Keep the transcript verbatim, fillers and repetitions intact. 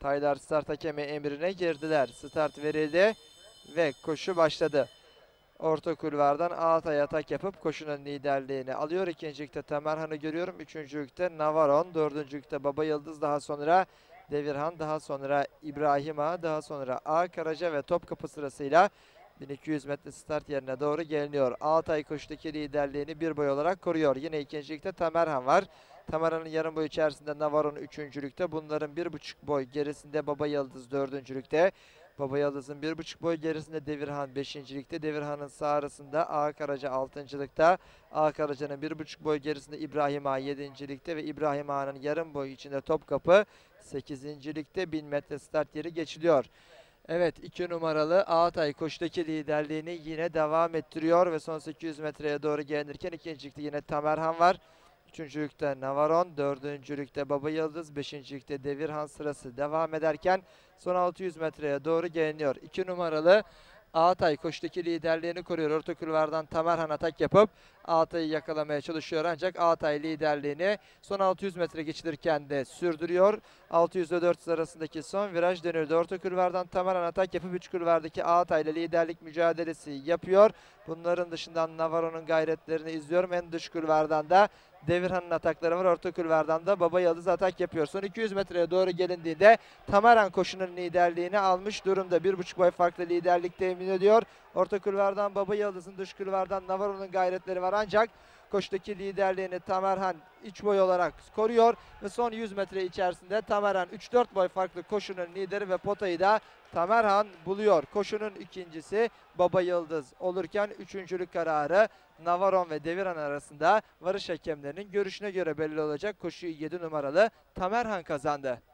Taylar start hakemi emrine girdiler. Start verildi ve koşu başladı. Orta kulvardan Ağatay atak yapıp koşunun liderliğini alıyor. İkincilikte Tamerhan'ı görüyorum. Üçüncülükte Navaron. Dördüncülükte Baba Yıldız. Daha sonra Devirhan. Daha sonra İbrahim Ağa. Daha sonra A Karaca ve Topkapı sırasıyla bin iki yüz metre start yerine doğru geliniyor. Ağatay koşudaki liderliğini bir boy olarak koruyor. Yine ikincilikte Tamerhan var. Tamerhan'ın yarım boy içerisinde Navaron üçüncülükte. Bunların bir buçuk boy gerisinde Baba Yıldız dördüncülükte. Baba Yıldız'ın bir buçuk boy gerisinde Devirhan beşincilikte. Devirhan'ın sağ arasında A Karaca altıncılıkta. A Karaca'nın bir buçuk boy gerisinde İbrahim Ağa yedincilikte ve İbrahim Ağa'nın yarım boy içinde Topkapı sekizincilikte. bin metre start yeri geçiliyor. Evet, iki numaralı Ağatay koşudaki liderliğini yine devam ettiriyor ve son sekiz yüz metreye doğru gelinirken ikincilikte yine Tamerhan var. Üçüncülükte Navaron, dördüncülükte Baba Yıldız, beşincilikte Devirhan sırası devam ederken son altı yüz metreye doğru geliniyor. iki numaralı Ağatay koşudaki liderliğini koruyor. Orta kulvardan Tamerhan atak yapıp Ağatay'ı yakalamaya çalışıyor ancak Ağatay liderliğini son altı yüz metre geçilirken de sürdürüyor. altı yüz ile dört yüz arasındaki son viraj dönüldü. Orta kulvardan Tamerhan atak yapıp üç kulvardaki Ağatay'la liderlik mücadelesi yapıyor. Bunların dışından Navaro'nun gayretlerini izliyorum. En dış kulvardan da Devirhan'ın atakları var. Orta kulvardan da Baba Yıldız atak yapıyor. Son iki yüz metreye doğru gelindiğinde Tamerhan koşunun liderliğini almış durumda. bir buçuk boy farklı liderlik temin ediyor. Orta kulvardan Baba Yıldız'ın, dış kulvardan Navaro'nun gayretleri var ancak koşudaki liderliğini Tamerhan iç boy olarak koruyor ve son yüz metre içerisinde Tamerhan üç dört boy farklı koşunun lideri ve potayı da Tamerhan buluyor. Koşunun ikincisi Baba Yıldız olurken üçüncülük kararı Navaron ve Devirhan arasında varış hakemlerinin görüşüne göre belli olacak. Koşuyu yedi numaralı Tamerhan kazandı.